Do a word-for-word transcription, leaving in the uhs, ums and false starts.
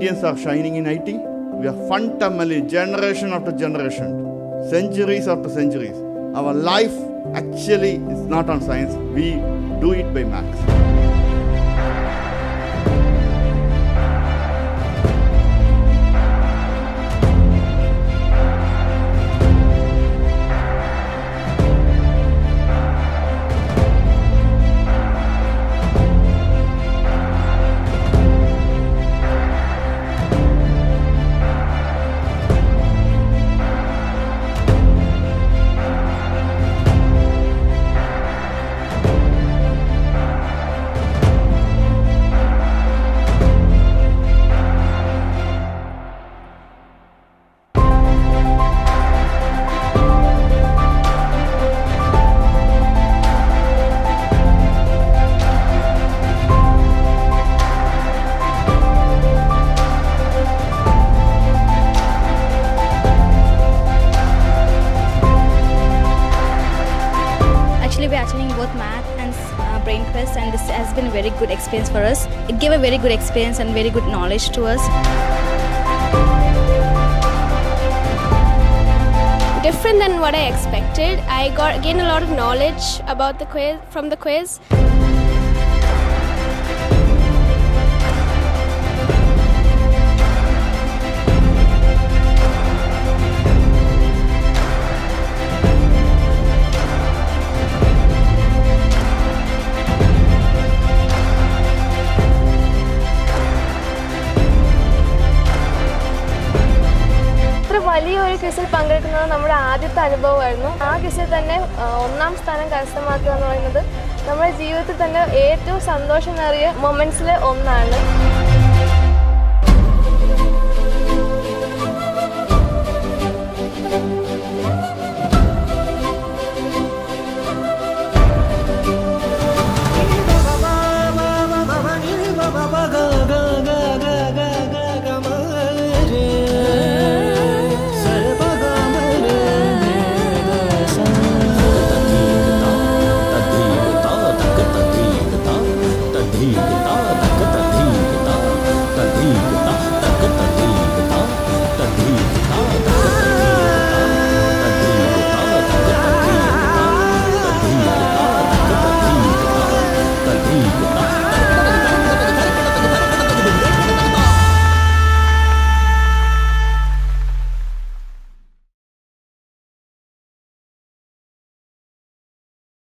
Indians are shining in I T. We are fundamentally, generation after generation, centuries after centuries. Our life actually is not on science. We do it by maths. Both math and uh, brain quest, and this has been a very good experience for us. It gave a very good experience and very good knowledge to us. Different than what I expected. I got gained a lot of knowledge about the quiz from the quiz. വലിയൊരു ക്വിസിൽ പങ്കെടുക്കുന്നത് നമ്മുടെ ആദ്യത്തെ അനുഭവമായിരുന്നു. ആ ക്വിസിൽ തന്നെ ഒന്നാം സ്ഥാനം കരസ്ഥമാക്കുക എന്ന് പറയുന്നത് നമ്മുടെ ജീവിതത്തിൽ തന്നെ ഏറ്റവും സന്തോഷമേറിയ മൊമെന്റ്സിൽ ഒന്നാണ്.